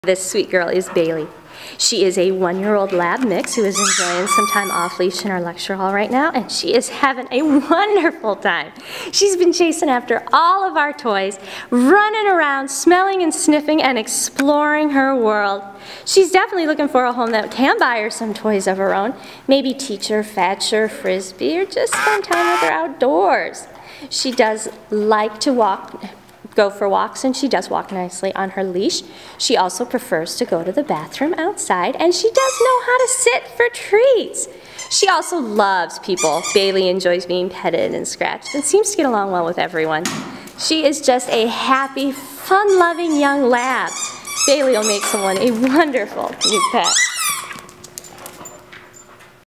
This sweet girl is Bailey. She is a 1-year-old lab mix who is enjoying some time off leash in our lecture hall right now, and she is having a wonderful time. She's been chasing after all of our toys, running around, smelling and sniffing and exploring her world. She's definitely looking for a home that can buy her some toys of her own, maybe teach her, fetch her, frisbee, or just spend time with her outdoors. She does like to go for walks, and she does walk nicely on her leash. She also prefers to go to the bathroom outside, and she does know how to sit for treats. She also loves people. Bailey enjoys being petted and scratched and seems to get along well with everyone. She is just a happy, fun-loving young lab. Bailey will make someone a wonderful new pet.